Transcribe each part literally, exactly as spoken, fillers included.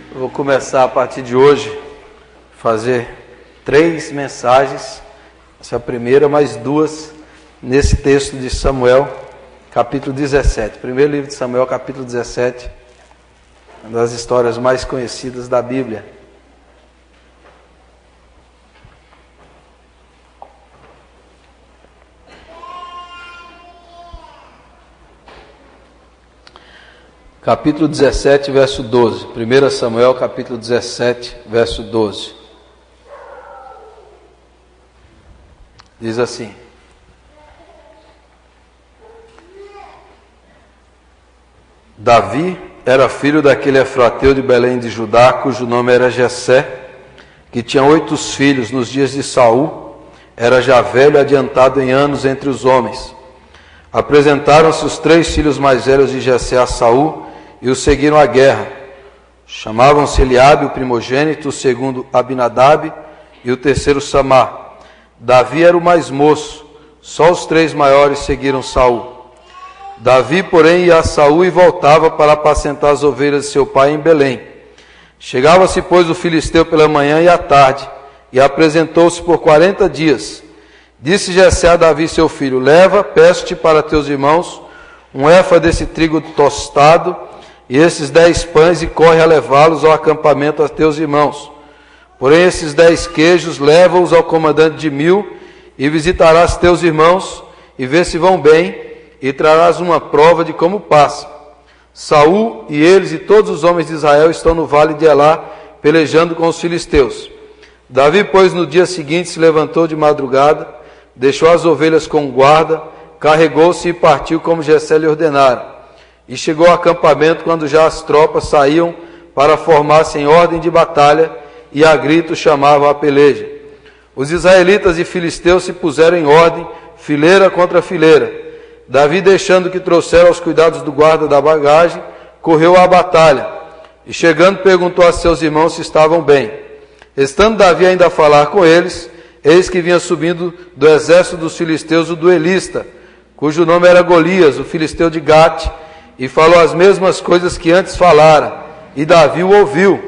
Eu vou começar a partir de hoje fazer três mensagens, essa é a primeira, mais duas nesse texto de Samuel, capítulo dezessete. Primeiro livro de Samuel, capítulo dezessete, uma das histórias mais conhecidas da Bíblia. Capítulo dezessete, verso doze. primeiro Samuel, capítulo dezessete, verso doze. Diz assim: Davi era filho daquele efrateu de Belém de Judá, cujo nome era Jessé, que tinha oito filhos nos dias de Saul, era já velho e adiantado em anos entre os homens. Apresentaram-se os três filhos mais velhos de Jessé a Saul, e o seguiram à guerra. Chamavam-se Eliabe, o primogênito, o segundo Abinadab e o terceiro Samá. Davi era o mais moço, só os três maiores seguiram Saul. Davi, porém, ia a Saul e voltava para apacentar as ovelhas de seu pai em Belém. Chegava-se, pois, o filisteu pela manhã e à tarde, e apresentou-se por quarenta dias. Disse Jessé a Davi, seu filho: leva, peço-te para teus irmãos, um éfa desse trigo tostado, e esses dez pães, e corre a levá-los ao acampamento a teus irmãos. Porém, esses dez queijos, leva-os ao comandante de mil, e visitarás teus irmãos, e vê se vão bem, e trarás uma prova de como passa. Saul e eles e todos os homens de Israel estão no vale de Elá, pelejando com os filisteus. Davi, pois, no dia seguinte se levantou de madrugada, deixou as ovelhas com guarda, carregou-se e partiu como Jessé lhe ordenara. E chegou ao acampamento quando já as tropas saíam para formar-se em ordem de batalha, e a grito chamavam a peleja. Os israelitas e filisteus se puseram em ordem, fileira contra fileira. Davi, deixando que trouxeram aos cuidados do guarda da bagagem, correu à batalha, e chegando perguntou a seus irmãos se estavam bem. Estando Davi ainda a falar com eles, eis que vinha subindo do exército dos filisteus o duelista, cujo nome era Golias, o filisteu de Gate, e falou as mesmas coisas que antes falara, e Davi o ouviu.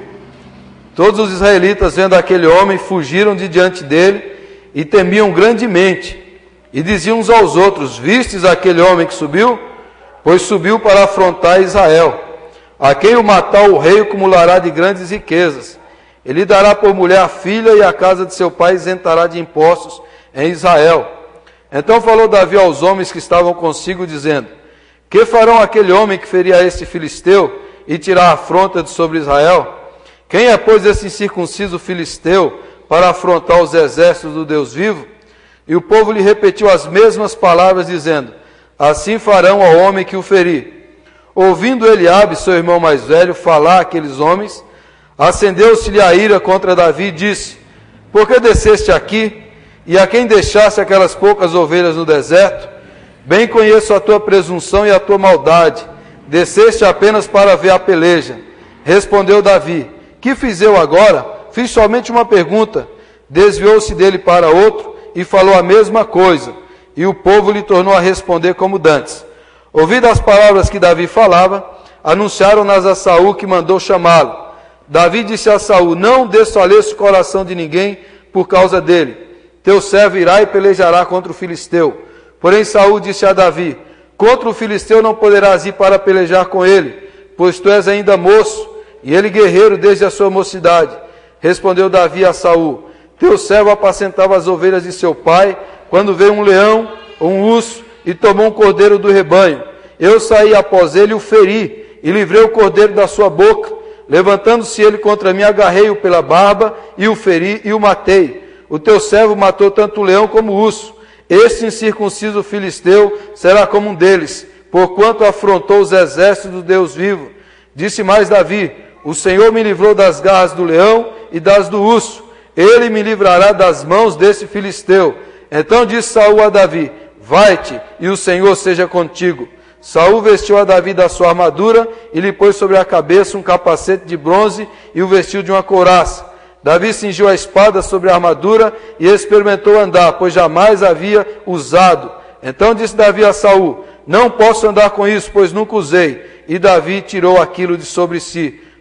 Todos os israelitas, vendo aquele homem, fugiram de diante dele, e temiam grandemente, e diziam uns aos outros: vistes aquele homem que subiu? Pois subiu para afrontar Israel. A quem o matar o rei acumulará de grandes riquezas. Ele dará por mulher a filha, e a casa de seu pai isentará de impostos em Israel. Então falou Davi aos homens que estavam consigo, dizendo: que farão aquele homem que ferir a este filisteu e tirar a afronta de sobre Israel? Quem é, pois, esse incircunciso filisteu para afrontar os exércitos do Deus vivo? E o povo lhe repetiu as mesmas palavras, dizendo: assim farão ao homem que o ferir. Ouvindo Eliabe, seu irmão mais velho, falar aqueles homens, acendeu-se-lhe a ira contra Davi e disse: por que desceste aqui, e a quem deixaste aquelas poucas ovelhas no deserto? Bem conheço a tua presunção e a tua maldade. Desceste apenas para ver a peleja. Respondeu Davi: que fiz eu agora? Fiz somente uma pergunta. Desviou-se dele para outro e falou a mesma coisa. E o povo lhe tornou a responder como dantes. Ouvidas as palavras que Davi falava, anunciaram-nas a Saul, que mandou chamá-lo. Davi disse a Saul: não desfaleça o coração de ninguém por causa dele. Teu servo irá e pelejará contra o filisteu. Porém Saul disse a Davi: contra o filisteu não poderás ir para pelejar com ele, pois tu és ainda moço, e ele guerreiro desde a sua mocidade. Respondeu Davi a Saul: teu servo apacentava as ovelhas de seu pai, quando veio um leão, um urso, e tomou um cordeiro do rebanho. Eu saí após ele e o feri, e livrei o cordeiro da sua boca. Levantando-se ele contra mim, agarrei-o pela barba, e o feri e o matei. O teu servo matou tanto o leão como o urso. Este incircunciso filisteu será como um deles, porquanto afrontou os exércitos do Deus vivo. Disse mais Davi: o Senhor me livrou das garras do leão e das do urso. Ele me livrará das mãos desse filisteu. Então disse Saul a Davi: vai-te, e o Senhor seja contigo. Saul vestiu a Davi da sua armadura e lhe pôs sobre a cabeça um capacete de bronze e o vestiu de uma couraça. Davi cingiu a espada sobre a armadura e experimentou andar, pois jamais havia usado. Então disse Davi a Saul: não posso andar com isso, pois nunca usei. E Davi tirou aquilo de sobre si.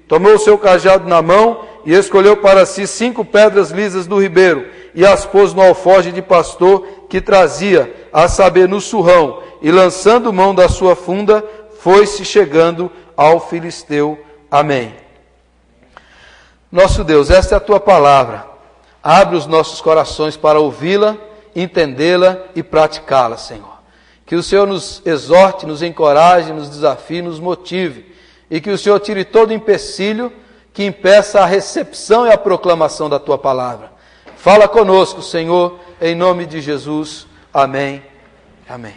Tomou o seu cajado na mão e escolheu para si cinco pedras lisas do ribeiro e as pôs no alforje de pastor que trazia, a saber, no surrão, e lançando mão da sua funda, foi-se chegando ao filisteu. Amém. Nosso Deus, esta é a tua palavra. Abre os nossos corações para ouvi-la, entendê-la e praticá-la, Senhor. Que o Senhor nos exorte, nos encoraje, nos desafie, nos motive. E que o Senhor tire todo empecilho que impeça a recepção e a proclamação da tua palavra. Fala conosco, Senhor, em nome de Jesus. Amém. Amém.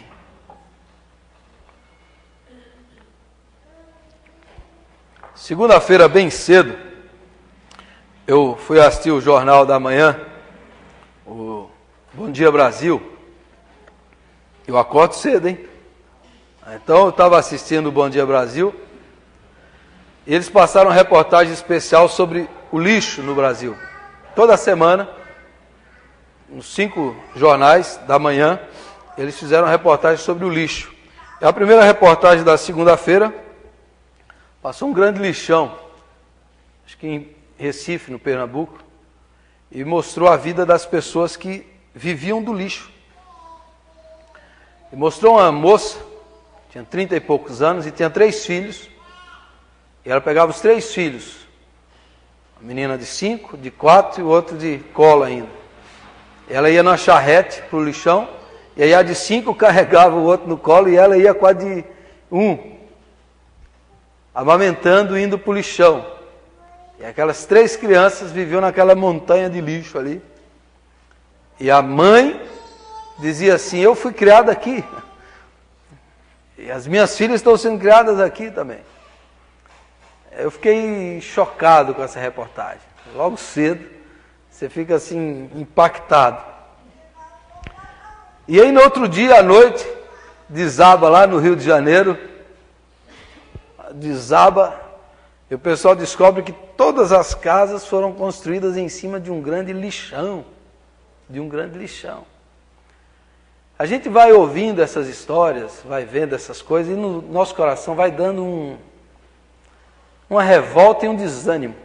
Segunda-feira, bem cedo, eu fui assistir o Jornal da Manhã, o Bom Dia Brasil. Eu acordo cedo, hein? Então eu estava assistindo o Bom Dia Brasil. E eles passaram uma reportagem especial sobre o lixo no Brasil. Toda semana, nos cinco jornais da manhã, eles fizeram uma reportagem sobre o lixo. E a primeira reportagem da segunda-feira passou um grande lixão, acho que em Recife, no Pernambuco, e mostrou a vida das pessoas que viviam do lixo. E mostrou uma moça, tinha trinta e poucos anos e tinha três filhos. E ela pegava os três filhos, a menina de cinco, de quatro e o outro de colo ainda. Ela ia na charrete para o lixão, e aí a de cinco carregava o outro no colo e ela ia com a de um, amamentando, indo para o lixão. E aquelas três crianças viviam naquela montanha de lixo ali. E a mãe dizia assim: eu fui criada aqui, e as minhas filhas estão sendo criadas aqui também. Eu fiquei chocado com essa reportagem. Logo cedo, você fica assim, impactado. E aí no outro dia, à noite, desaba lá no Rio de Janeiro, desaba, e o pessoal descobre que todas as casas foram construídas em cima de um grande lixão, de um grande lixão. A gente vai ouvindo essas histórias, vai vendo essas coisas, e no nosso coração vai dando um... uma revolta e um desânimo.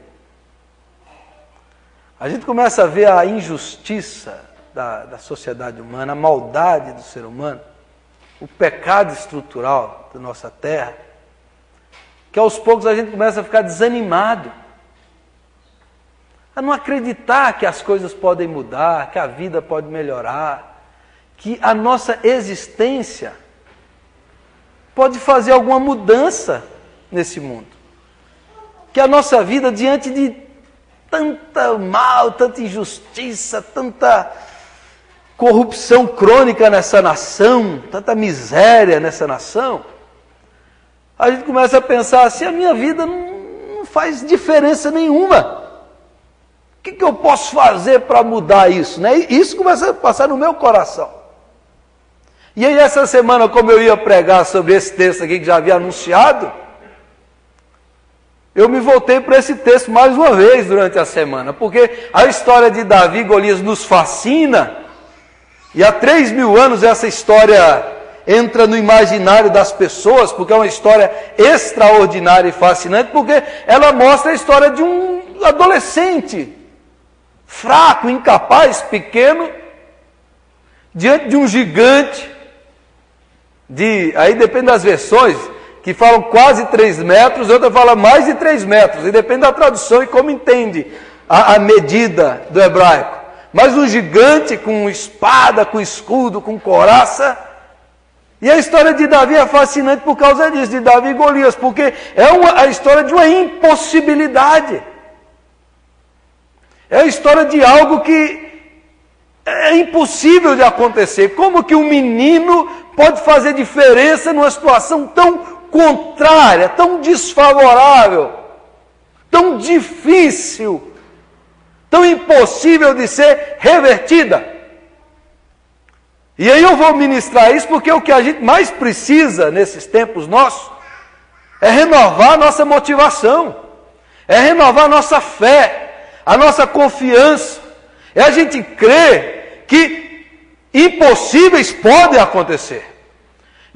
A gente começa a ver a injustiça da, da sociedade humana, a maldade do ser humano, o pecado estrutural da nossa terra, que aos poucos a gente começa a ficar desanimado, a não acreditar que as coisas podem mudar, que a vida pode melhorar, que a nossa existência pode fazer alguma mudança nesse mundo. Que a nossa vida, diante de tanta mal, tanta injustiça, tanta corrupção crônica nessa nação, tanta miséria nessa nação, a gente começa a pensar assim: a minha vida não, não faz diferença nenhuma. O que, que eu posso fazer para mudar isso? Né? E isso começa a passar no meu coração. E aí essa semana, como eu ia pregar sobre esse texto aqui que já havia anunciado, eu me voltei para esse texto mais uma vez durante a semana, porque a história de Davi e Golias nos fascina, e há três mil anos essa história entra no imaginário das pessoas, porque é uma história extraordinária e fascinante, porque ela mostra a história de um adolescente, fraco, incapaz, pequeno, diante de um gigante, de, aí depende das versões, que falam quase três metros, outra fala mais de três metros, e depende da tradução e como entende a, a medida do hebraico. Mas um gigante com espada, com escudo, com couraça. E a história de Davi é fascinante por causa disso, de Davi e Golias, porque é uma, a história de uma impossibilidade. É a história de algo que é impossível de acontecer. Como que um menino pode fazer diferença numa situação tão contrária, tão desfavorável, tão difícil, tão impossível de ser revertida? E aí eu vou ministrar isso porque o que a gente mais precisa nesses tempos nossos é renovar a nossa motivação, é renovar a nossa fé, a nossa confiança, é a gente crer que impossíveis podem acontecer.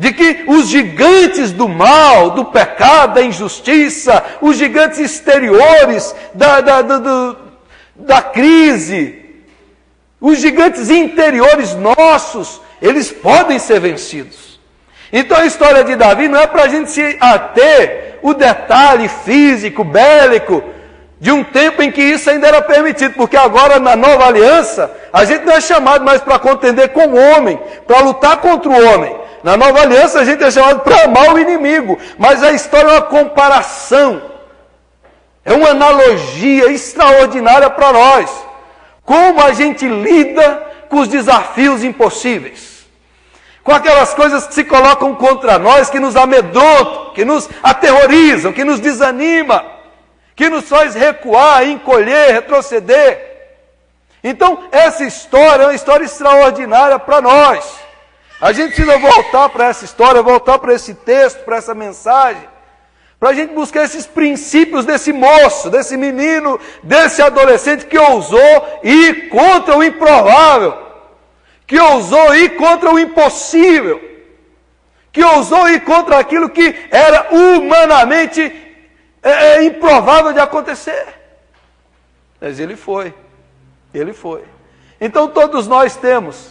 de que os gigantes do mal, do pecado, da injustiça, os gigantes exteriores da, da, da, da, da crise, os gigantes interiores nossos, eles podem ser vencidos. Então a história de Davi não é para a gente se ater o detalhe físico, bélico, de um tempo em que isso ainda era permitido, porque agora na nova aliança, a gente não é chamado mais para contender com o homem, para lutar contra o homem. Na nova aliança a gente é chamado para amar o inimigo, mas a história é uma comparação, é uma analogia extraordinária para nós. Como a gente lida com os desafios impossíveis, com aquelas coisas que se colocam contra nós, que nos amedrontam, que nos aterrorizam, que nos desanimam, que nos faz recuar, encolher, retroceder. Então, essa história é uma história extraordinária para nós. A gente precisa voltar para essa história, voltar para esse texto, para essa mensagem, para a gente buscar esses princípios desse moço, desse menino, desse adolescente que ousou ir contra o improvável, que ousou ir contra o impossível, que ousou ir contra aquilo que era humanamente é, é, improvável de acontecer. Mas ele foi, ele foi. Então todos nós temos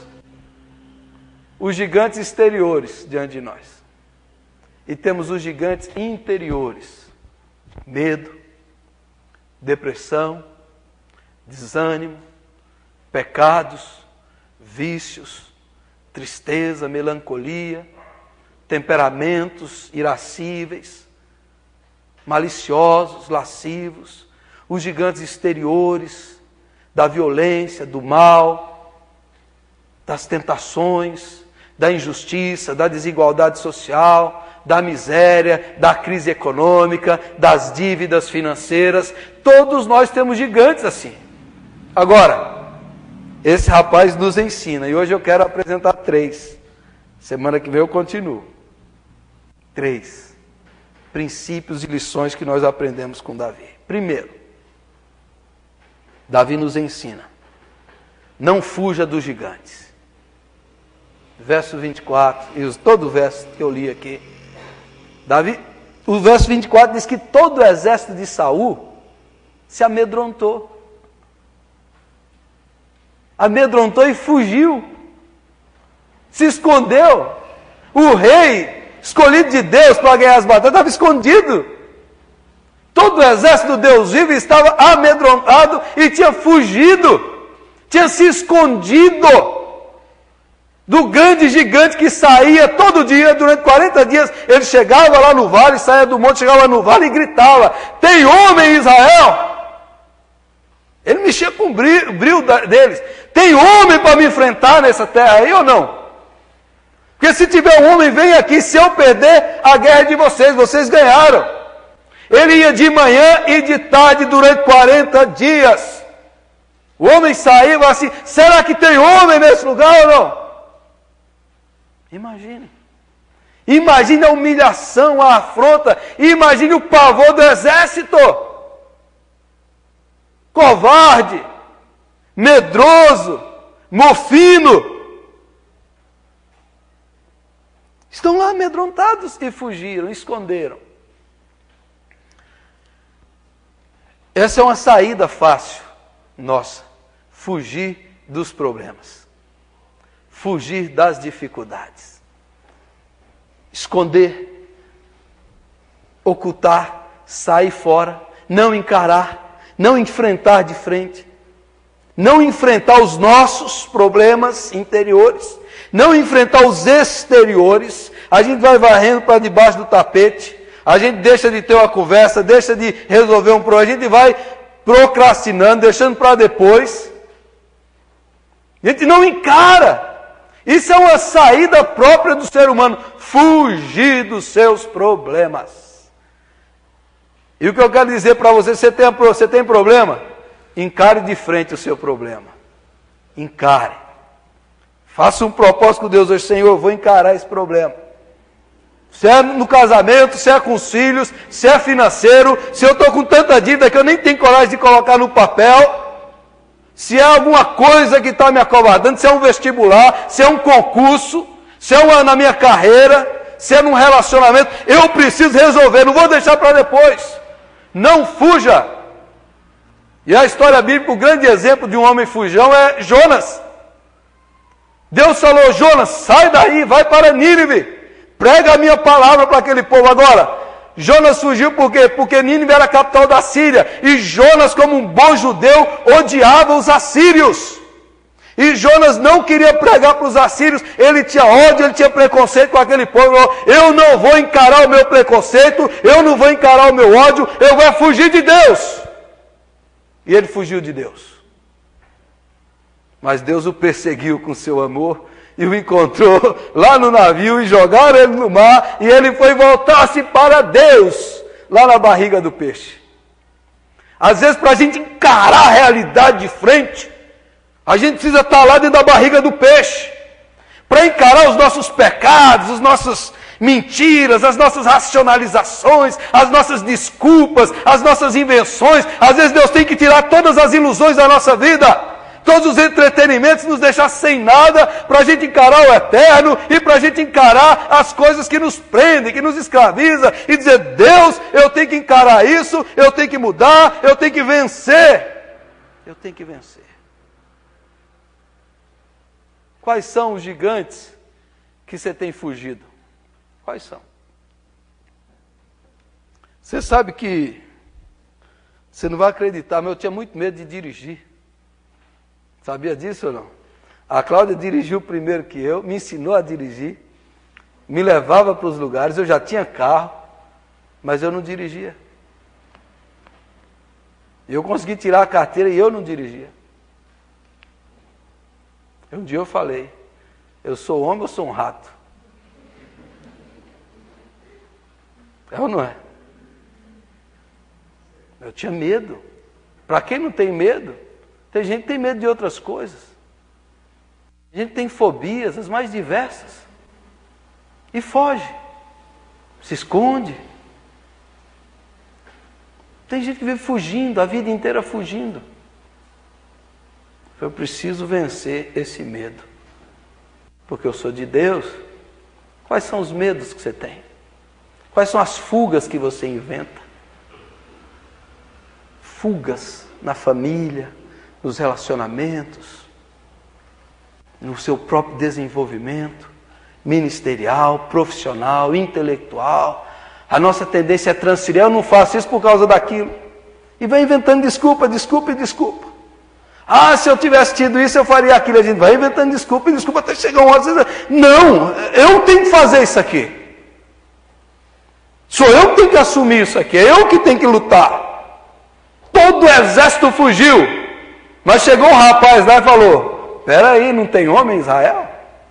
os gigantes exteriores diante de nós. E temos os gigantes interiores. Medo, depressão, desânimo, pecados, vícios, tristeza, melancolia, temperamentos irascíveis, maliciosos, lascivos, os gigantes exteriores da violência, do mal, das tentações, da injustiça, da desigualdade social, da miséria, da crise econômica, das dívidas financeiras. Todos nós temos gigantes assim. Agora, esse rapaz nos ensina, e hoje eu quero apresentar três. Semana que vem eu continuo. Três princípios e lições que nós aprendemos com Davi. Primeiro, Davi nos ensina: não fuja dos gigantes. Verso vinte e quatro, e todo o verso que eu li aqui. Davi, o verso vinte e quatro diz que todo o exército de Saul se amedrontou. Amedrontou e fugiu. Se escondeu. O rei, escolhido de Deus para ganhar as batalhas, estava escondido. Todo o exército do Deus vivo estava amedrontado e tinha fugido. Tinha se escondido do grande gigante que saía todo dia, durante quarenta dias, ele chegava lá no vale, saía do monte, chegava no vale e gritava: tem homem em Israel? Ele mexia com o brilho, brilho deles. Tem homem para me enfrentar nessa terra aí ou não? Porque se tiver um homem, vem aqui, se eu perder, a guerra é de vocês, vocês ganharam. Ele ia de manhã e de tarde durante quarenta dias. O homem saía e falava assim: será que tem homem nesse lugar ou não? Imagine. Imagine a humilhação, a afronta. Imagine o pavor do exército. Covarde, medroso, mofino. Estão lá amedrontados e fugiram, esconderam. Essa é uma saída fácil nossa. Fugir dos problemas. Fugir das dificuldades. Esconder, ocultar, sair fora, não encarar, não enfrentar de frente, não enfrentar os nossos problemas interiores, não enfrentar os exteriores. A gente vai varrendo para debaixo do tapete, a gente deixa de ter uma conversa, deixa de resolver um problema, a gente vai procrastinando, deixando para depois. A gente não encara. Isso é uma saída própria do ser humano, fugir dos seus problemas. E o que eu quero dizer para você, você tem, você tem problema? Encare de frente o seu problema. Encare. Faça um propósito com Deus hoje: Senhor, eu vou encarar esse problema. Se é no casamento, se é com os filhos, se é financeiro, se eu estou com tanta dívida que eu nem tenho coragem de colocar no papel, se é alguma coisa que está me acovardando, se é um vestibular, se é um concurso, se é uma na minha carreira, se é num relacionamento, eu preciso resolver, não vou deixar para depois. Não fuja. E a história bíblica, o grande exemplo de um homem fujão é Jonas. Deus falou: Jonas, sai daí, vai para Nínive, prega a minha palavra para aquele povo. Agora, Jonas fugiu por quê? Porque Nínive era a capital da Síria, e Jonas, como um bom judeu, odiava os assírios. E Jonas não queria pregar para os assírios, ele tinha ódio, ele tinha preconceito com aquele povo. Eu não vou encarar o meu preconceito, eu não vou encarar o meu ódio, eu vou fugir de Deus. E ele fugiu de Deus. Mas Deus o perseguiu com seu amor e o encontrou lá no navio e jogaram ele no mar, e ele foi voltar-se para Deus lá na barriga do peixe. Às vezes, para a gente encarar a realidade de frente, a gente precisa estar lá dentro da barriga do peixe, para encarar os nossos pecados, as nossas mentiras, as nossas racionalizações, as nossas desculpas, as nossas invenções. Às vezes Deus tem que tirar todas as ilusões da nossa vida, todos os entretenimentos, nos deixar sem nada, para a gente encarar o eterno e para a gente encarar as coisas que nos prendem, que nos escravizam, e dizer: Deus, eu tenho que encarar isso, eu tenho que mudar, eu tenho que vencer. Eu tenho que vencer. Quais são os gigantes que você tem fugido? Quais são? Você sabe que, você não vai acreditar, mas eu tinha muito medo de dirigir. Sabia disso ou não? A Cláudia dirigiu primeiro que eu, me ensinou a dirigir, me levava para os lugares, eu já tinha carro, mas eu não dirigia. Eu consegui tirar a carteira e eu não dirigia. Um dia eu falei: eu sou homem ou sou um rato? É ou não é? Eu tinha medo. Para quem não tem medo, tem gente que tem medo de outras coisas. A gente tem fobias, as mais diversas. E foge. Se esconde. Tem gente que vive fugindo, a vida inteira fugindo. Eu preciso vencer esse medo. Porque eu sou de Deus. Quais são os medos que você tem? Quais são as fugas que você inventa? Fugas na família, nos relacionamentos, no seu próprio desenvolvimento ministerial, profissional, intelectual. A nossa tendência é transferir: eu não faço isso por causa daquilo. E vai inventando desculpa, desculpa e desculpa. Ah, se eu tivesse tido isso, eu faria aquilo. A gente vai inventando desculpa e desculpa até chegar uma hora e dizer: não, eu tenho que fazer isso aqui. Sou eu que tenho que assumir isso aqui, é eu que tenho que lutar. Todo o exército fugiu, mas chegou um rapaz lá e falou: espera aí, não tem homem em Israel?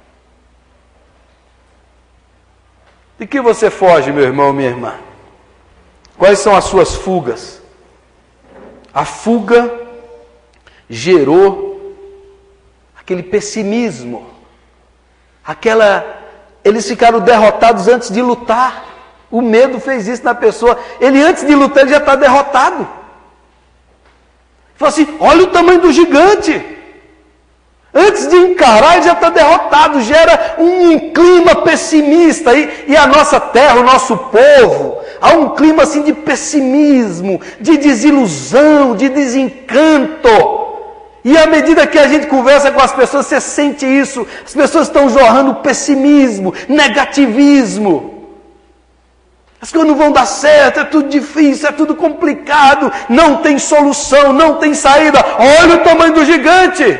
De que você foge, meu irmão, minha irmã? Quais são as suas fugas? A fuga gerou aquele pessimismo, aquela... Eles ficaram derrotados antes de lutar. O medo fez isso na pessoa. Ele, antes de lutar, ele já está derrotado. Falou assim: olha o tamanho do gigante. Antes de encarar, ele já está derrotado. Gera um clima pessimista. E, e a nossa terra, o nosso povo, há um clima assim de pessimismo, de desilusão, de desencanto. E à medida que a gente conversa com as pessoas, você sente isso. As pessoas estão jorrando pessimismo, negativismo. As coisas não vão dar certo, é tudo difícil, é tudo complicado, não tem solução, não tem saída. Olha o tamanho do gigante.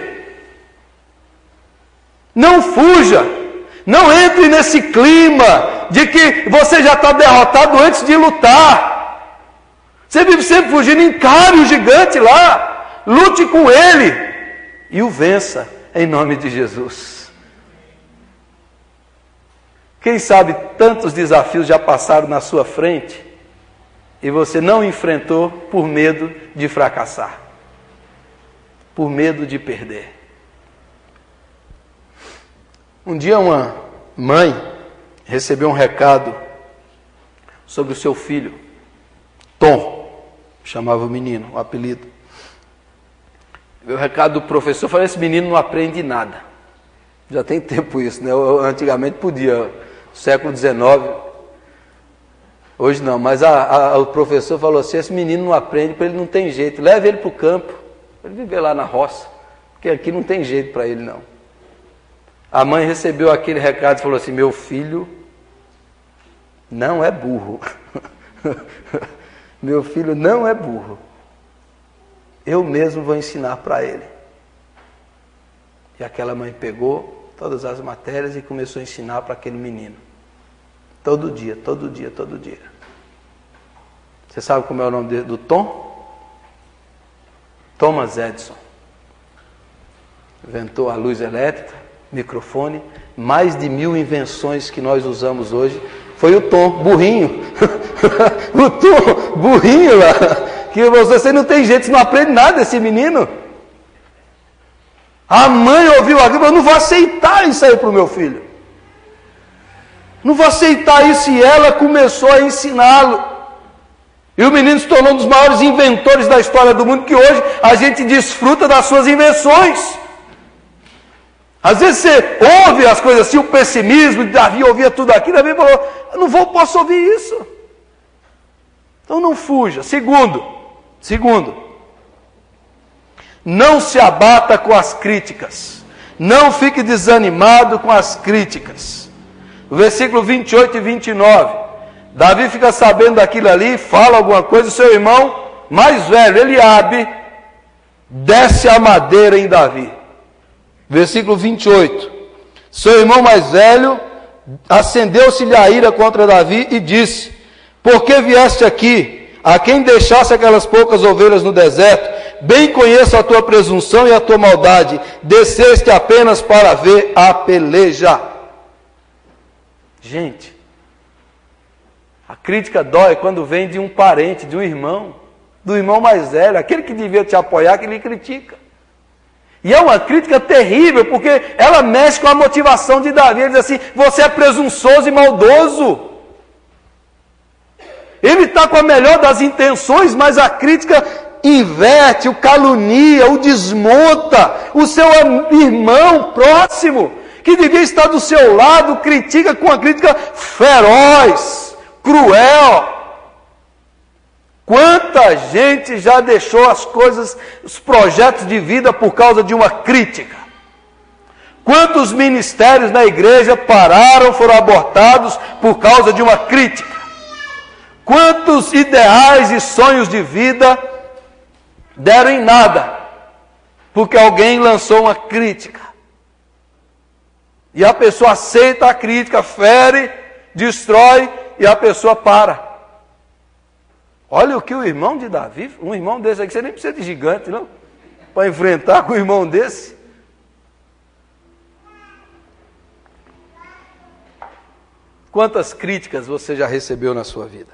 Não fuja, não entre nesse clima de que você já está derrotado antes de lutar. Você vive sempre fugindo, encare o gigante lá, lute com ele e o vença em nome de Jesus. Quem sabe tantos desafios já passaram na sua frente e você não enfrentou por medo de fracassar, por medo de perder. Um dia uma mãe recebeu um recado sobre o seu filho, Tom, chamava o menino, o apelido. O recado do professor falou: esse menino não aprende nada. Já tem tempo isso, né? Eu, antigamente podia século dezenove. Hoje não, mas a, a, o professor falou assim, esse menino não aprende, para ele não tem jeito, leve ele para o campo, para ele viver lá na roça, porque aqui não tem jeito para ele não. A mãe recebeu aquele recado e falou assim, meu filho não é burro. Meu filho não é burro. Eu mesmo vou ensinar para ele. E aquela mãe pegou todas as matérias e começou a ensinar para aquele menino. Todo dia, todo dia, todo dia. Você sabe como é o nome do Tom? Thomas Edison. Inventou a luz elétrica, microfone, mais de mil invenções que nós usamos hoje. Foi o Tom, burrinho. O Tom, burrinho lá. Que você não tem jeito, você não aprende nada esse menino. A mãe ouviu aquilo, eu não vou aceitar isso aí para o meu filho. Não vou aceitar isso, e ela começou a ensiná-lo. E o menino se tornou um dos maiores inventores da história do mundo, que hoje a gente desfruta das suas invenções. Às vezes você ouve as coisas assim, o pessimismo, Davi ouvia tudo aquilo, Davi falou, eu não vou, posso ouvir isso. Então não fuja. Segundo, segundo, não se abata com as críticas. Não fique desanimado com as críticas. No versículo vinte e oito e vinte e nove, Davi fica sabendo daquilo ali, fala alguma coisa, o seu irmão mais velho, Eliabe, desce a madeira em Davi. Versículo vinte e oito, seu irmão mais velho, acendeu-se-lhe a ira contra Davi e disse, por que vieste aqui, a quem deixasse aquelas poucas ovelhas no deserto? Bem conheço a tua presunção e a tua maldade, desceste apenas para ver a peleja. Gente, a crítica dói quando vem de um parente, de um irmão, do irmão mais velho, aquele que devia te apoiar, que lhe critica. E é uma crítica terrível, porque ela mexe com a motivação de Davi. Ele diz assim, você é presunçoso e maldoso. Ele está com a melhor das intenções, mas a crítica inverte, o calunia, o desmonta. O seu irmão próximo, que devia estar do seu lado, critica com a crítica feroz, cruel. Quanta gente já deixou as coisas, os projetos de vida por causa de uma crítica? Quantos ministérios na igreja pararam, foram abortados por causa de uma crítica? Quantos ideais e sonhos de vida deram em nada, porque alguém lançou uma crítica? E a pessoa aceita a crítica, fere, destrói, e a pessoa para. Olha o que o irmão de Davi, um irmão desse aqui, você nem precisa de gigante, não? Para enfrentar com um irmão desse. Quantas críticas você já recebeu na sua vida?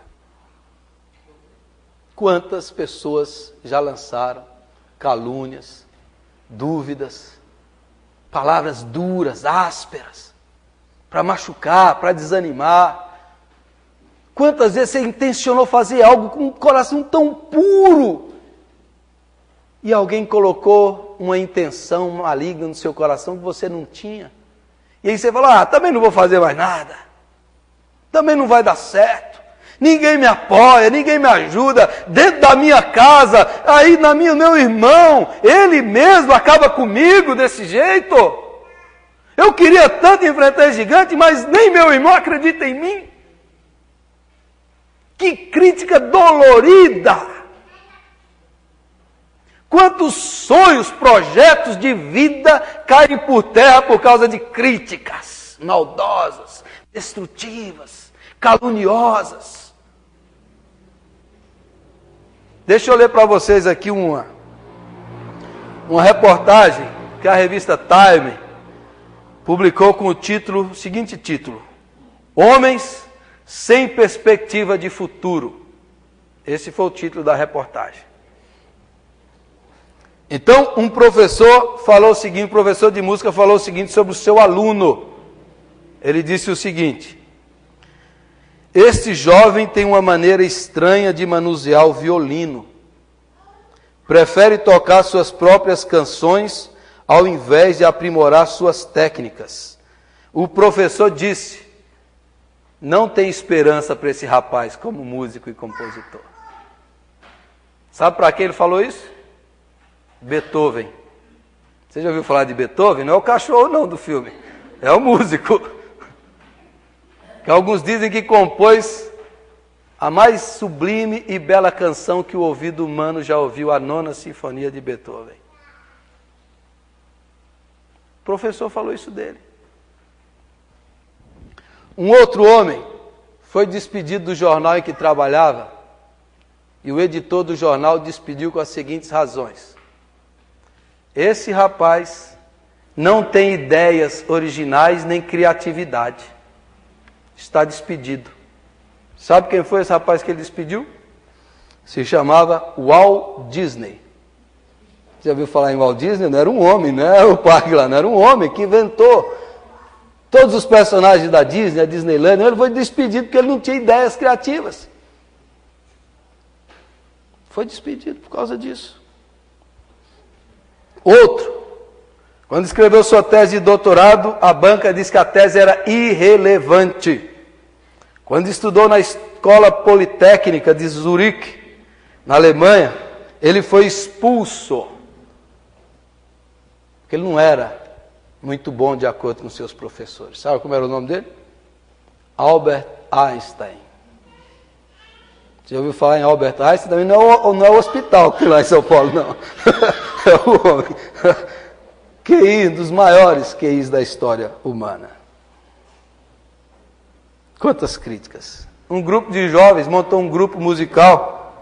Quantas pessoas já lançaram calúnias, dúvidas, palavras duras, ásperas, para machucar, para desanimar? Quantas vezes você intencionou fazer algo com um coração tão puro e alguém colocou uma intenção maligna no seu coração que você não tinha? E aí você falou, ah, também não vou fazer mais nada, também não vai dar certo, ninguém me apoia, ninguém me ajuda, dentro da minha casa, aí na minha, meu irmão, ele mesmo acaba comigo desse jeito. Eu queria tanto enfrentar esse gigante, mas nem meu irmão acredita em mim. Que crítica dolorida! Quantos sonhos, projetos de vida caem por terra por causa de críticas maldosas, destrutivas, caluniosas. Deixa eu ler para vocês aqui uma, uma reportagem que a revista Time publicou com o título, o seguinte título: Homens sem perspectiva de futuro. Esse foi o título da reportagem. Então, um professor falou o seguinte, um professor de música falou o seguinte sobre o seu aluno. Ele disse o seguinte: este jovem tem uma maneira estranha de manusear o violino. Prefere tocar suas próprias canções ao invés de aprimorar suas técnicas. O professor disse: não tem esperança para esse rapaz como músico e compositor. Sabe para quem ele falou isso? Beethoven. Você já ouviu falar de Beethoven? Não é o cachorro não do filme, é o músico. Que alguns dizem que compôs a mais sublime e bela canção que o ouvido humano já ouviu, a Nona Sinfonia de Beethoven. O professor falou isso dele. Um outro homem foi despedido do jornal em que trabalhava, e o editor do jornal despediu com as seguintes razões: esse rapaz não tem ideias originais nem criatividade, está despedido. Sabe quem foi esse rapaz que ele despediu? Se chamava Walt Disney. Já ouviu falar em Walt Disney? Não era um homem, não era o pai lá, não era um homem que inventou todos os personagens da Disney, a Disneyland. Ele foi despedido porque ele não tinha ideias criativas. Foi despedido por causa disso. Outro, quando escreveu sua tese de doutorado, a banca disse que a tese era irrelevante. Quando estudou na Escola Politécnica de Zurique, na Alemanha, ele foi expulso. Porque ele não era muito bom de acordo com seus professores. Sabe como era o nome dele? Albert Einstein. Você já ouviu falar em Albert Einstein? Também não é o, não é o hospital que tem lá em São Paulo, não. É o homem. Q I, um dos maiores Q Is da história humana. Quantas críticas. Um grupo de jovens montou um grupo musical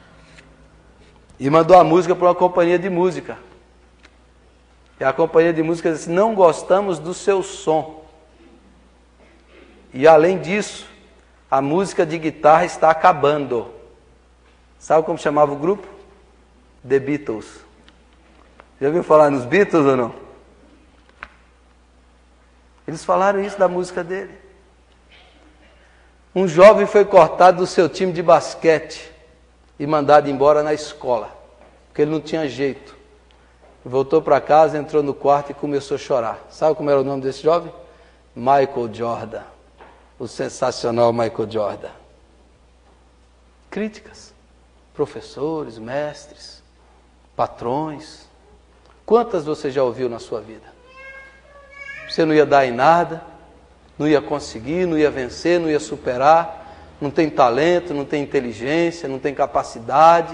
e mandou a música para uma companhia de música. E a companhia de música disse: não gostamos do seu som. E além disso, a música de guitarra está acabando. Sabe como chamava o grupo? The Beatles. Já ouviu falar nos Beatles ou não? Eles falaram isso da música dele. Um jovem foi cortado do seu time de basquete e mandado embora na escola, porque ele não tinha jeito. Voltou para casa, entrou no quarto e começou a chorar. Sabe como era o nome desse jovem? Michael Jordan. O sensacional Michael Jordan. Críticas. Professores, mestres, patrões. Quantas você já ouviu na sua vida? Você não ia dar em nada, não ia conseguir, não ia vencer, não ia superar, não tem talento, não tem inteligência, não tem capacidade,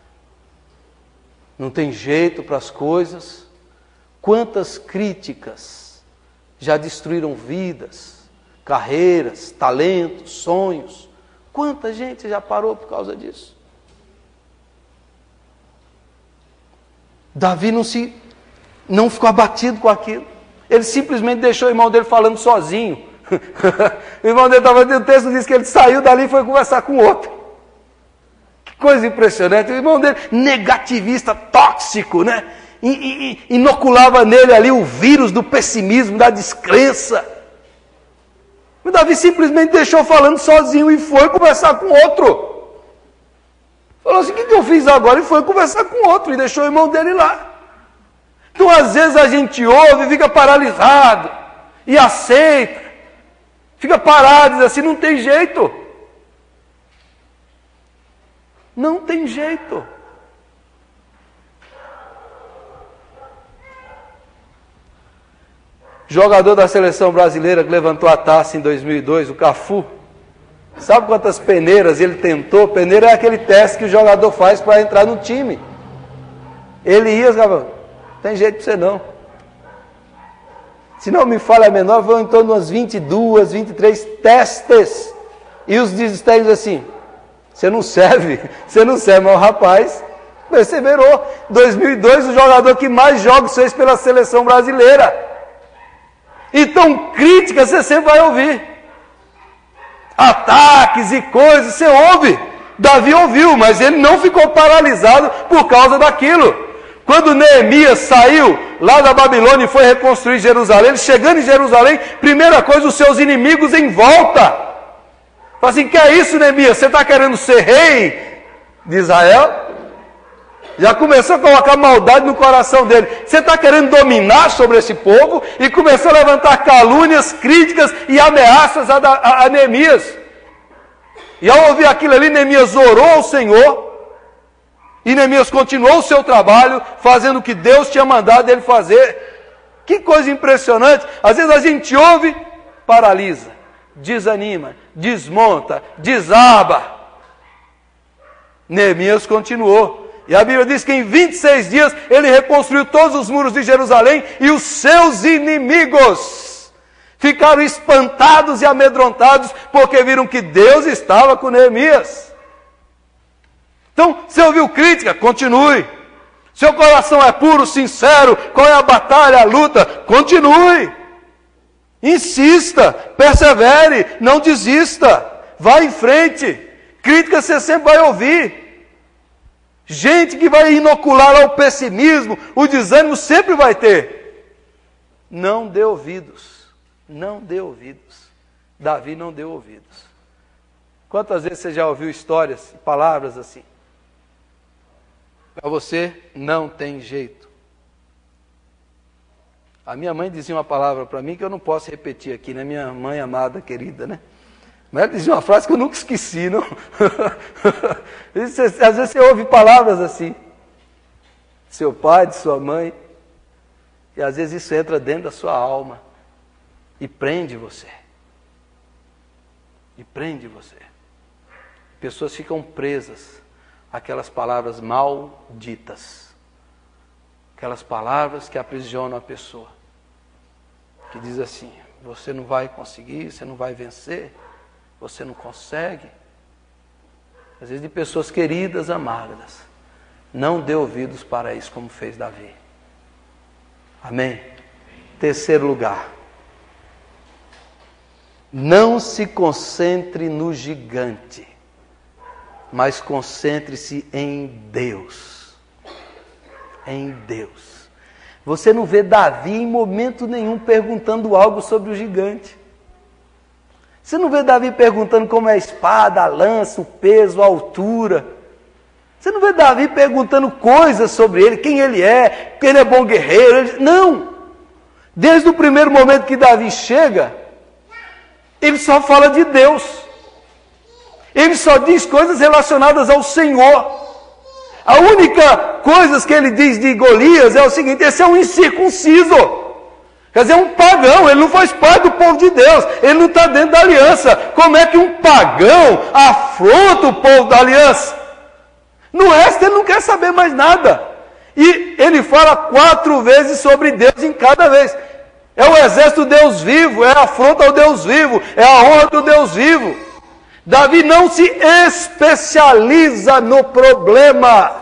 não tem jeito para as coisas. Quantas críticas já destruíram vidas, carreiras, talentos, sonhos? Quanta gente já parou por causa disso? Davi não se, não ficou abatido com aquilo. Ele simplesmente deixou o irmão dele falando sozinho. O irmão dele estava dentro do texto, diz que ele saiu dali e foi conversar com outro. Que coisa impressionante. O irmão dele, negativista, tóxico, né? I, I, inoculava nele ali o vírus do pessimismo, da descrença. O Davi simplesmente deixou falando sozinho e foi conversar com outro. Falou assim: o que, que eu fiz agora? E foi conversar com outro e deixou o irmão dele lá. Então às vezes a gente ouve e fica paralisado e aceita. Fica parado e diz assim: não tem jeito. Não tem jeito. Jogador da seleção brasileira que levantou a taça em dois mil e dois, o Cafu. Sabe quantas peneiras ele tentou? Peneira é aquele teste que o jogador faz para entrar no time. Ele ia, não tem jeito para você não. Se não me falha a menor, foram em torno de umas vinte e duas, vinte e três testes. E os ministérios assim: você não serve, você não serve. Mas o rapaz perseverou. Em dois mil e dois, o jogador que mais jogos fez pela seleção brasileira. Então, críticas você sempre vai ouvir. Ataques e coisas, você ouve. Davi ouviu, mas ele não ficou paralisado por causa daquilo. Quando Neemias saiu lá da Babilônia e foi reconstruir Jerusalém, chegando em Jerusalém, primeira coisa, os seus inimigos em volta. Fala assim: que é isso, Neemias? Você está querendo ser rei de Israel? Já começou a colocar maldade no coração dele. Você está querendo dominar sobre esse povo e começou a levantar calúnias, críticas e ameaças a, a, a Neemias. E ao ouvir aquilo ali, Neemias orou ao Senhor. E Neemias continuou o seu trabalho, fazendo o que Deus tinha mandado ele fazer. Que coisa impressionante. Às vezes a gente ouve, paralisa, desanima, desmonta, desaba. Neemias continuou. E a Bíblia diz que em vinte e seis dias ele reconstruiu todos os muros de Jerusalém e os seus inimigos ficaram espantados e amedrontados porque viram que Deus estava com Neemias. Então, você ouviu crítica? Continue. Seu coração é puro, sincero, qual é a batalha, a luta? Continue. Insista, persevere, não desista. Vá em frente. Crítica você sempre vai ouvir. Gente que vai inocular ao pessimismo, o desânimo sempre vai ter. Não dê ouvidos. Não dê ouvidos. Davi não deu ouvidos. Quantas vezes você já ouviu histórias, palavras assim? Para você não tem jeito. A minha mãe dizia uma palavra para mim que eu não posso repetir aqui, né? Minha mãe amada, querida, né? Mas ela dizia uma frase que eu nunca esqueci, não? Às vezes você ouve palavras assim, de seu pai, de sua mãe, e às vezes isso entra dentro da sua alma e prende você. E prende você. Pessoas ficam presas àquelas palavras malditas, aquelas palavras que aprisionam a pessoa, que diz assim: você não vai conseguir, você não vai vencer, você não consegue. Às vezes de pessoas queridas, amadas. Não dê ouvidos para isso, como fez Davi. Amém? Terceiro lugar. Não se concentre no gigante, mas concentre-se em Deus. Em Deus. Você não vê Davi em momento nenhum perguntando algo sobre o gigante. Você não vê Davi perguntando como é a espada, a lança, o peso, a altura. Você não vê Davi perguntando coisas sobre ele, quem ele é, que ele é bom guerreiro. Ele... Não! Desde o primeiro momento que Davi chega, ele só fala de Deus. Ele só diz coisas relacionadas ao Senhor. A única coisa que ele diz de Golias é o seguinte: esse é um incircunciso. Quer dizer, um pagão, ele não faz parte do povo de Deus, ele não está dentro da aliança. Como é que um pagão afronta o povo da aliança? No resto ele não quer saber mais nada. E ele fala quatro vezes sobre Deus em cada vez. É o exército do Deus vivo, é a afronta ao Deus vivo, é a honra do Deus vivo. Davi não se especializa no problema.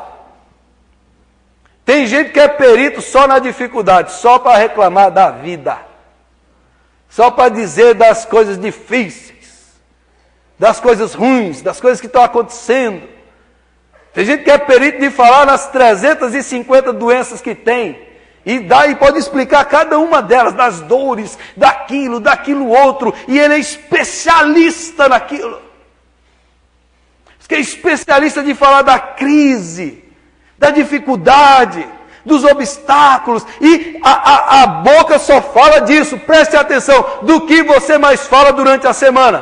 Tem gente que é perito só na dificuldade, só para reclamar da vida, só para dizer das coisas difíceis, das coisas ruins, das coisas que estão acontecendo. Tem gente que é perito de falar nas trezentas e cinquenta doenças que tem, e daí pode explicar cada uma delas, das dores, daquilo, daquilo outro, e ele é especialista naquilo. Que é especialista de falar da crise, da dificuldade, dos obstáculos, e a, a, a boca só fala disso. Preste atenção, do que você mais fala durante a semana.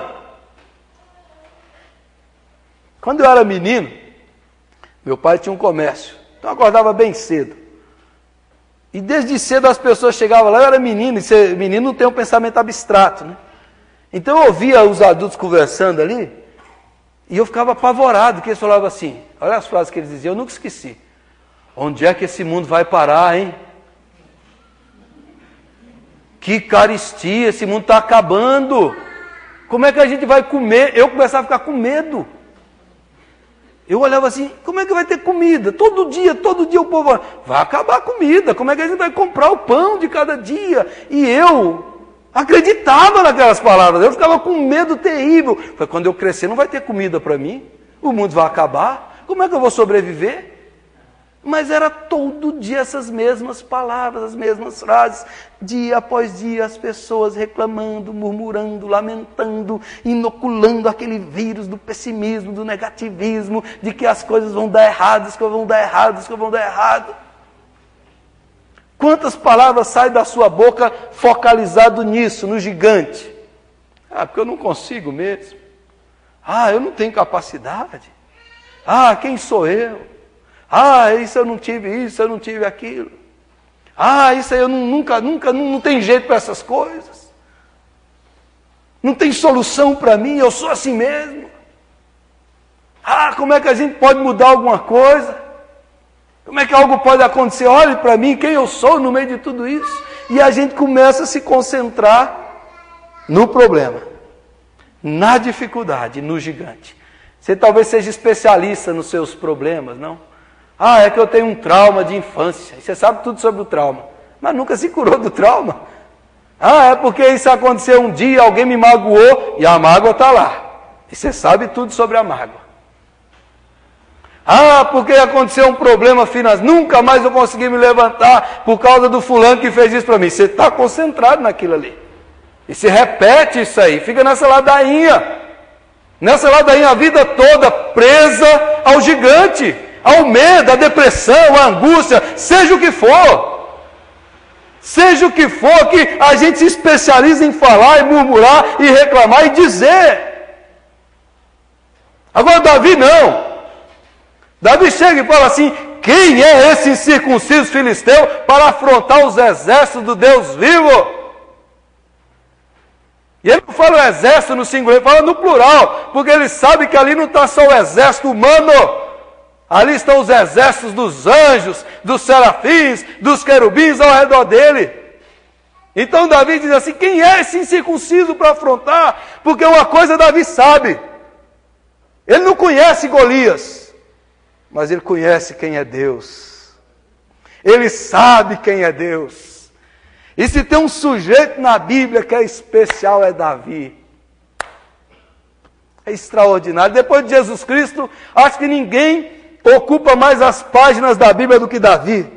Quando eu era menino, meu pai tinha um comércio, então eu acordava bem cedo, e desde cedo as pessoas chegavam lá. Eu era menino, e ser, menino não tem um pensamento abstrato, né? Então eu ouvia os adultos conversando ali, e eu ficava apavorado, que eles falavam assim, olha as frases que eles diziam, eu nunca esqueci: onde é que esse mundo vai parar, hein? Que caristia, esse mundo está acabando. Como é que a gente vai comer? Eu começava a ficar com medo. Eu olhava assim, como é que vai ter comida? Todo dia, todo dia o povo vai, vai acabar a comida. Como é que a gente vai comprar o pão de cada dia? E eu acreditava naquelas palavras, eu ficava com medo terrível. Foi quando eu crescer, não vai ter comida para mim, o mundo vai acabar, como é que eu vou sobreviver? Mas era todo dia essas mesmas palavras, as mesmas frases. Dia após dia as pessoas reclamando, murmurando, lamentando, inoculando aquele vírus do pessimismo, do negativismo, de que as coisas vão dar errado, as coisas vão dar errado, as coisas vão dar errado. Quantas palavras saem da sua boca focalizado nisso, no gigante? Ah, porque eu não consigo mesmo. Ah, eu não tenho capacidade. Ah, quem sou eu? Ah, isso eu não tive isso, eu não tive aquilo. Ah, isso aí eu não, nunca, nunca, não, não tem jeito para essas coisas. Não tem solução para mim, eu sou assim mesmo. Ah, como é que a gente pode mudar alguma coisa? Como é que algo pode acontecer? Olhe para mim, quem eu sou no meio de tudo isso. E a gente começa a se concentrar no problema, na dificuldade, no gigante. Você talvez seja especialista nos seus problemas, não? Ah, é que eu tenho um trauma de infância. Você sabe tudo sobre o trauma, mas nunca se curou do trauma. Ah, é porque isso aconteceu um dia, alguém me magoou e a mágoa está lá. E você sabe tudo sobre a mágoa. Ah, porque aconteceu um problema financeiro, nunca mais eu consegui me levantar por causa do fulano que fez isso para mim. Você está concentrado naquilo ali. E se repete isso aí, fica nessa ladainha. Nessa ladainha a vida toda presa ao gigante, ao medo, à depressão, à angústia, seja o que for. Seja o que for, que a gente se especializa em falar, e murmurar, e reclamar, e dizer. Agora Davi não. Davi chega e fala assim, quem é esse incircunciso filisteu para afrontar os exércitos do Deus vivo? E ele não fala o exército no singular, ele fala no plural, porque ele sabe que ali não está só o exército humano. Ali estão os exércitos dos anjos, dos serafins, dos querubins ao redor dele. Então Davi diz assim, quem é esse incircunciso para afrontar? Porque uma coisa Davi sabe, ele não conhece Golias, mas ele conhece quem é Deus. Ele sabe quem é Deus. E se tem um sujeito na Bíblia que é especial, é Davi. É extraordinário. Depois de Jesus Cristo, acho que ninguém ocupa mais as páginas da Bíblia do que Davi.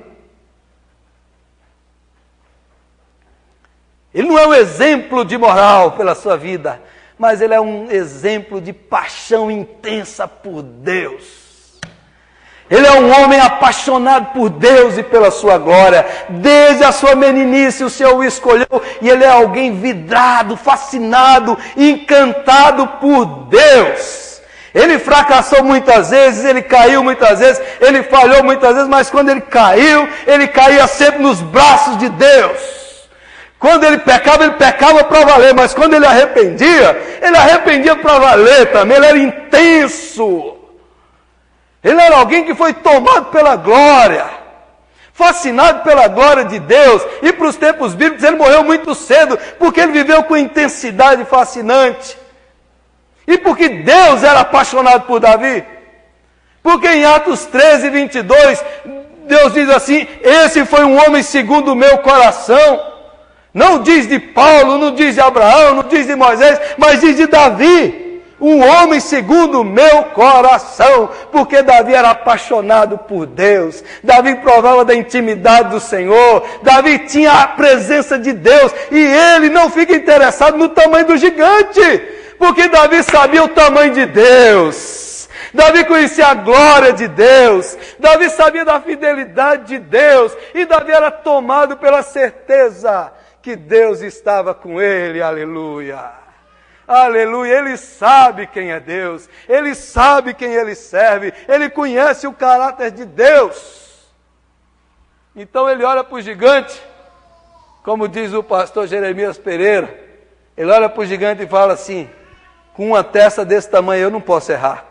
Ele não é um exemplo de moral pela sua vida, mas ele é um exemplo de paixão intensa por Deus. Ele é um homem apaixonado por Deus e pela sua glória. Desde a sua meninice o Senhor o escolheu e ele é alguém vidrado, fascinado, encantado por Deus. Ele fracassou muitas vezes, ele caiu muitas vezes, ele falhou muitas vezes, mas quando ele caiu, ele caía sempre nos braços de Deus. Quando ele pecava, ele pecava para valer, mas quando ele arrependia, ele arrependia para valer também, ele era intenso. Ele era alguém que foi tomado pela glória, fascinado pela glória de Deus, e para os tempos bíblicos ele morreu muito cedo, porque ele viveu com intensidade fascinante. E porque Deus era apaixonado por Davi. Porque em Atos treze, vinte e dois, Deus diz assim, esse foi um homem segundo o meu coração. Não diz de Paulo, não diz de Abraão, não diz de Moisés, mas diz de Davi. Um homem segundo o meu coração, porque Davi era apaixonado por Deus, Davi provava da intimidade do Senhor, Davi tinha a presença de Deus, e ele não fica interessado no tamanho do gigante, porque Davi sabia o tamanho de Deus, Davi conhecia a glória de Deus, Davi sabia da fidelidade de Deus, e Davi era tomado pela certeza que Deus estava com ele, aleluia. Aleluia, ele sabe quem é Deus, ele sabe quem ele serve, ele conhece o caráter de Deus. Então ele olha para o gigante, como diz o pastor Jeremias Pereira, ele olha para o gigante e fala assim, com uma testa desse tamanho eu não posso errar.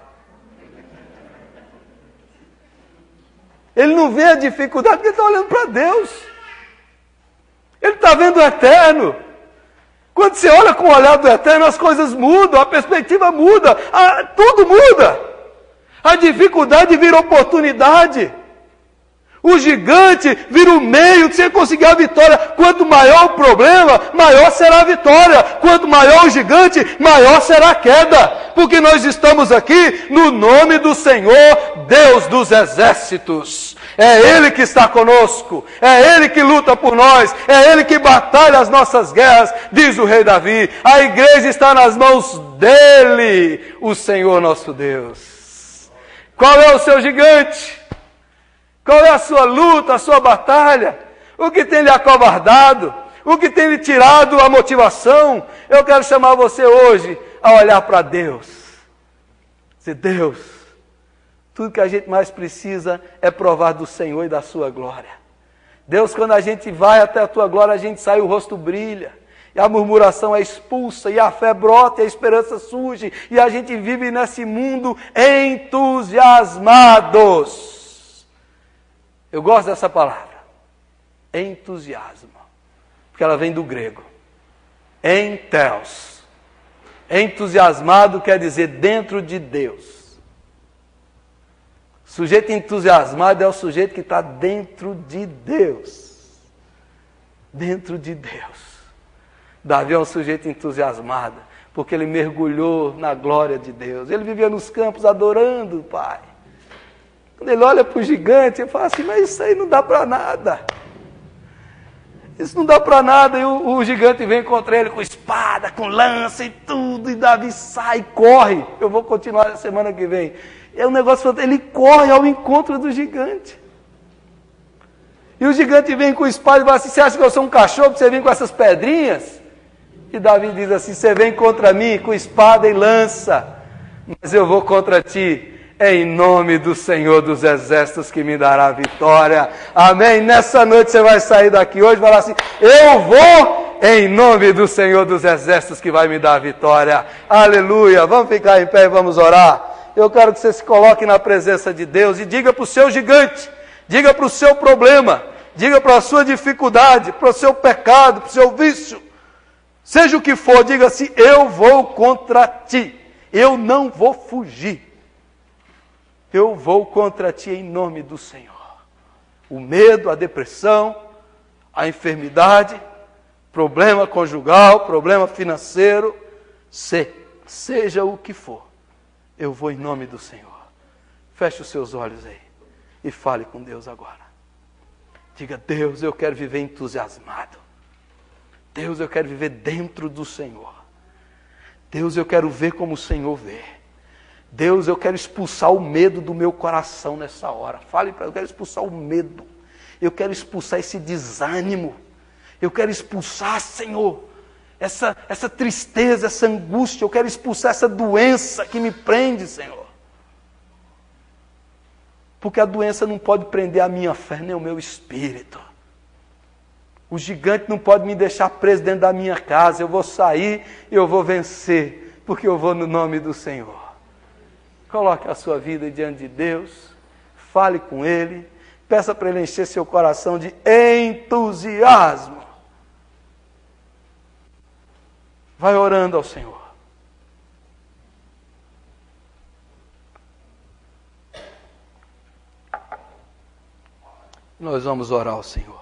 Ele não vê a dificuldade porque ele está olhando para Deus, ele está vendo o eterno. Quando você olha com o olhar do eterno, as coisas mudam, a perspectiva muda, a, tudo muda. A dificuldade vira oportunidade. O gigante vira o meio de você conseguir a vitória. Quanto maior o problema, maior será a vitória. Quanto maior o gigante, maior será a queda. Porque nós estamos aqui no nome do Senhor, Deus dos exércitos. É Ele que está conosco, é Ele que luta por nós, é Ele que batalha as nossas guerras, diz o rei Davi. A igreja está nas mãos dEle, o Senhor nosso Deus. Qual é o seu gigante? Qual é a sua luta, a sua batalha? O que tem lhe acovardado? O que tem lhe tirado a motivação? Eu quero chamar você hoje a olhar para Deus. Dizer, Deus, tudo que a gente mais precisa é provar do Senhor e da sua glória. Deus, quando a gente vai até a tua glória, a gente sai, o rosto brilha, e a murmuração é expulsa, e a fé brota, e a esperança surge, e a gente vive nesse mundo entusiasmados. Eu gosto dessa palavra, entusiasmo, porque ela vem do grego, enteos. Entusiasmado quer dizer dentro de Deus. Sujeito entusiasmado é o sujeito que está dentro de Deus. Dentro de Deus. Davi é um sujeito entusiasmado, porque ele mergulhou na glória de Deus. Ele vivia nos campos adorando o Pai. Quando ele olha para o gigante, ele fala assim, mas isso aí não dá para nada. Isso não dá para nada. E o, o gigante vem contra ele com espada, com lança e tudo. E Davi sai, corre. Eu vou continuar na semana que vem. É um negócio, ele corre ao encontro do gigante. E o gigante vem com espada e fala assim, você acha que eu sou um cachorro para você vir com essas pedrinhas? E Davi diz assim, você vem contra mim com espada e lança, mas eu vou contra ti em nome do Senhor dos Exércitos que me dará a vitória. Amém? Nessa noite você vai sair daqui hoje e falar assim, eu vou em nome do Senhor dos Exércitos que vai me dar a vitória. Aleluia! Vamos ficar em pé e vamos orar. Eu quero que você se coloque na presença de Deus e diga para o seu gigante, diga para o seu problema, diga para a sua dificuldade, para o seu pecado, para o seu vício, seja o que for, diga assim, eu vou contra ti, eu não vou fugir, eu vou contra ti em nome do Senhor. O medo, a depressão, a enfermidade, problema conjugal, problema financeiro, se, seja o que for, eu vou em nome do Senhor. Feche os seus olhos aí e fale com Deus agora. Diga, Deus, eu quero viver entusiasmado. Deus, eu quero viver dentro do Senhor. Deus, eu quero ver como o Senhor vê. Deus, eu quero expulsar o medo do meu coração nessa hora. Fale para ele, eu quero expulsar o medo. Eu quero expulsar esse desânimo. Eu quero expulsar, Senhor, Essa, essa tristeza, essa angústia, eu quero expulsar essa doença que me prende, Senhor. Porque a doença não pode prender a minha fé, nem o meu espírito. O gigante não pode me deixar preso dentro da minha casa. Eu vou sair e eu vou vencer, porque eu vou no nome do Senhor. Coloque a sua vida diante de Deus, fale com Ele, peça para Ele encher seu coração de entusiasmo. Vai orando ao Senhor. Nós vamos orar ao Senhor.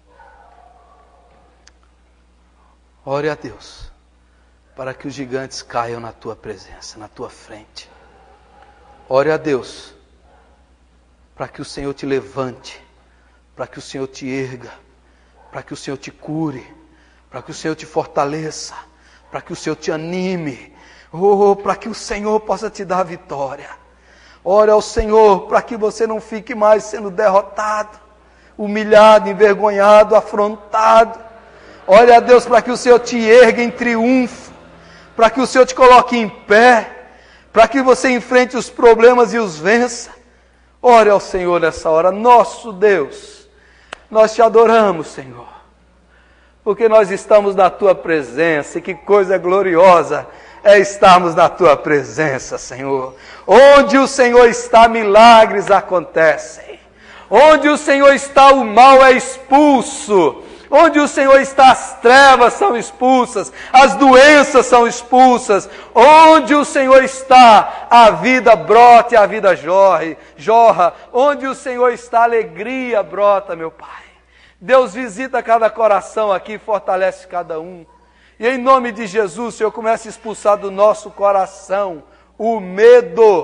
Ore a Deus, para que os gigantes caiam na tua presença, na tua frente. Ore a Deus, para que o Senhor te levante, para que o Senhor te erga, para que o Senhor te cure, para que o Senhor te fortaleça, para que o Senhor te anime, oh, para que o Senhor possa te dar vitória. Ore ao Senhor para que você não fique mais sendo derrotado, humilhado, envergonhado, afrontado. Ore a Deus para que o Senhor te ergue em triunfo, para que o Senhor te coloque em pé, para que você enfrente os problemas e os vença. Ore ao Senhor nessa hora. Nosso Deus, nós te adoramos, Senhor, porque nós estamos na Tua presença, e que coisa gloriosa é estarmos na Tua presença, Senhor. Onde o Senhor está, milagres acontecem. Onde o Senhor está, o mal é expulso. Onde o Senhor está, as trevas são expulsas, as doenças são expulsas. Onde o Senhor está, a vida brota e a vida jorre, jorra. Onde o Senhor está, a alegria brota, meu Pai. Deus visita cada coração aqui, fortalece cada um. E em nome de Jesus, Senhor, comece a expulsar do nosso coração o medo,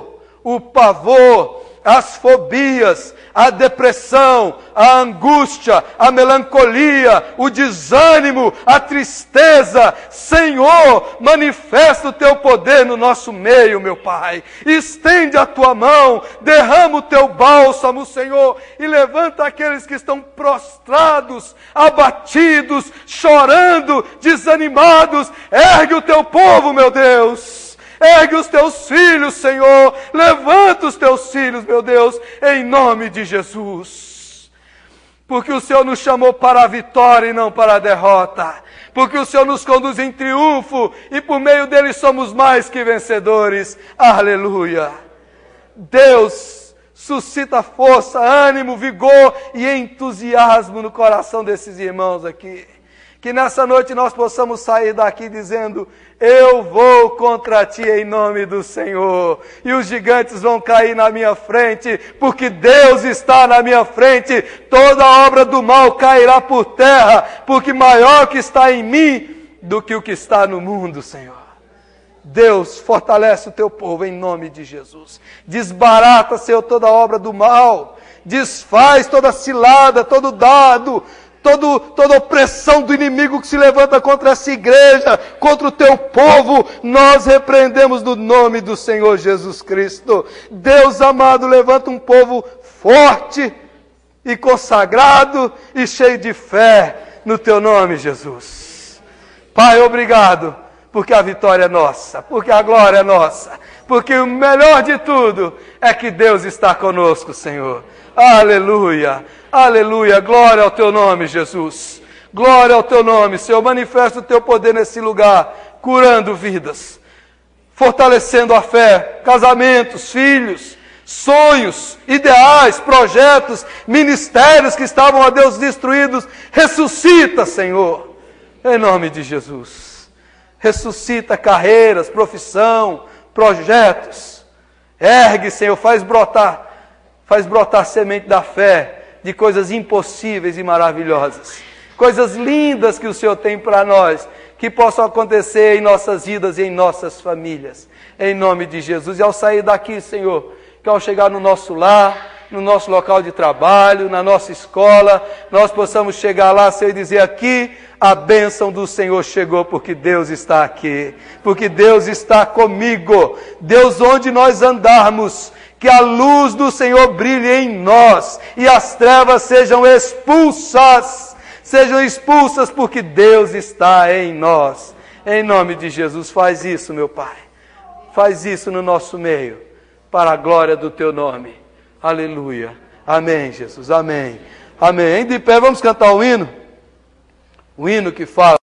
o pavor, as fobias, a depressão, a angústia, a melancolia, o desânimo, a tristeza. Senhor, manifesta o teu poder no nosso meio, meu Pai. Estende a tua mão, derrama o teu bálsamo, Senhor, e levanta aqueles que estão prostrados, abatidos, chorando, desanimados. Ergue o teu povo, meu Deus. Ergue os teus filhos, Senhor. Levanta os teus filhos, meu Deus, em nome de Jesus. Porque o Senhor nos chamou para a vitória e não para a derrota. Porque o Senhor nos conduz em triunfo e por meio dele somos mais que vencedores. Aleluia. Deus suscita força, ânimo, vigor e entusiasmo no coração desses irmãos aqui. Que nessa noite nós possamos sair daqui dizendo: eu vou contra ti em nome do Senhor. E os gigantes vão cair na minha frente, porque Deus está na minha frente. Toda obra do mal cairá por terra, porque maior que está em mim do que o que está no mundo, Senhor. Deus, fortalece o teu povo em nome de Jesus. Desbarata, Senhor, toda obra do mal. Desfaz toda cilada, todo dardo, Todo, toda opressão do inimigo que se levanta contra essa igreja, contra o teu povo, nós repreendemos no nome do Senhor Jesus Cristo. Deus amado, levanta um povo forte e consagrado e cheio de fé no teu nome, Jesus. Pai, obrigado, porque a vitória é nossa, porque a glória é nossa, porque o melhor de tudo é que Deus está conosco, Senhor. Aleluia, aleluia, glória ao teu nome, Jesus. Glória ao teu nome, Senhor. Manifesta o teu poder nesse lugar, curando vidas, fortalecendo a fé, casamentos, filhos, sonhos, ideais, projetos, ministérios que estavam, ó Deus, destruídos. Ressuscita, Senhor, em nome de Jesus. Ressuscita carreiras, profissão, projetos. Ergue, Senhor, faz brotar Faz brotar a semente da fé, de coisas impossíveis e maravilhosas. Coisas lindas que o Senhor tem para nós, que possam acontecer em nossas vidas e em nossas famílias. Em nome de Jesus. E ao sair daqui, Senhor, que ao chegar no nosso lar, no nosso local de trabalho, na nossa escola, nós possamos chegar lá, Senhor, e dizer: aqui a bênção do Senhor chegou, porque Deus está aqui. Porque Deus está comigo. Deus, onde nós andarmos, que a luz do Senhor brilhe em nós e as trevas sejam expulsas, sejam expulsas porque Deus está em nós. Em nome de Jesus, faz isso, meu Pai. Faz isso no nosso meio, para a glória do teu nome. Aleluia. Amém, Jesus. Amém. Amém. De pé, vamos cantar o hino. O hino que fala.